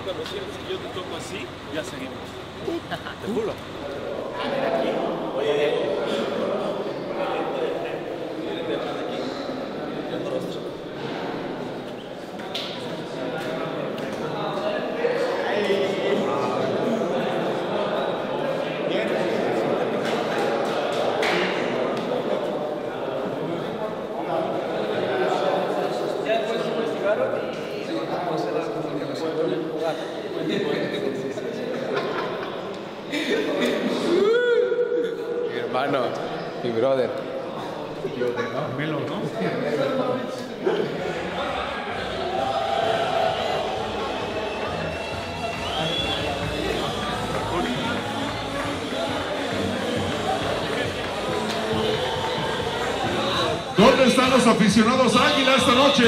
cuando sientes que yo te toco así, ya seguimos. Te juro. Oye, Diego. Mi hermano, mi brother. Melo, ¿no? ¿Dónde están los aficionados Águila esta noche?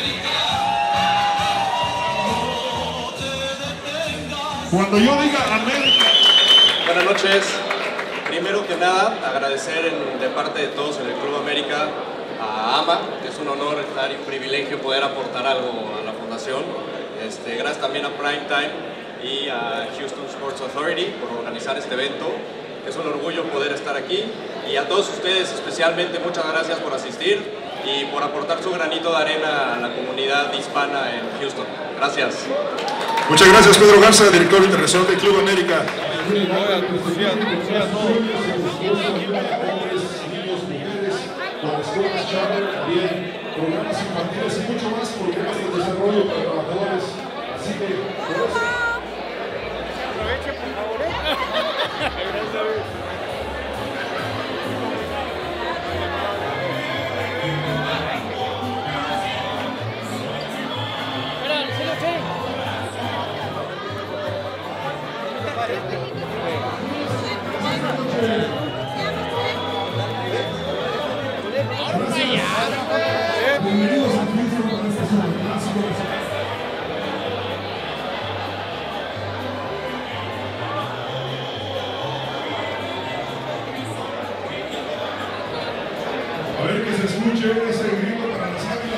Cuando yo diga América. Buenas noches. Primero que nada, agradecer de parte de todos en el Club América a AMA, que es un honor estar y un privilegio poder aportar algo a la fundación. Gracias también a Primetime y a Houston Sports Authority por organizar este evento. Es un orgullo poder estar aquí, y a todos ustedes especialmente muchas gracias por asistir y por aportar su granito de arena a la comunidad hispana en Houston. Gracias. Muchas gracias, Pedro Garza, director internacional del Club América. Programas infantiles y mucho más por temas de desarrollo para trabajadores. Así que Aproveche, por favor. Gracias. bienvenidos a Houston para este superclásico. A ver que se escuche ese grito para las Águilas.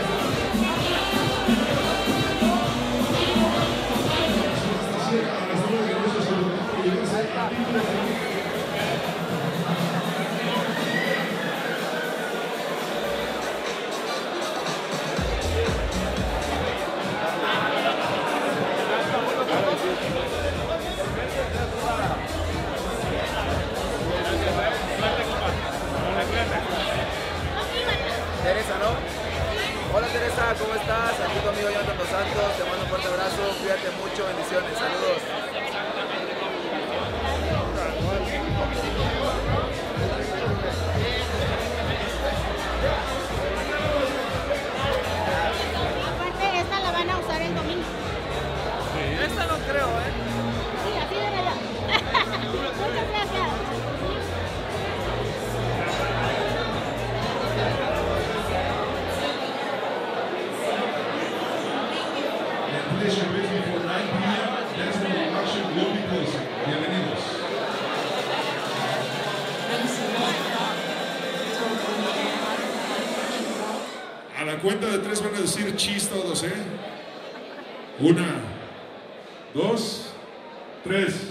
Teresa, ¿no? Hola Teresa, ¿cómo estás? Aquí tu amigo Jonathan Dos Santos, te mando un fuerte abrazo, cuídate mucho, bendiciones, saludos. Aparte, esta la van a usar el domingo. Esta no creo, ¿eh? Sí, así de verdad. Muchas gracias. Bienvenidos. A la cuenta de 3 van a decir chis todos, ¿eh? 1, 2, 3.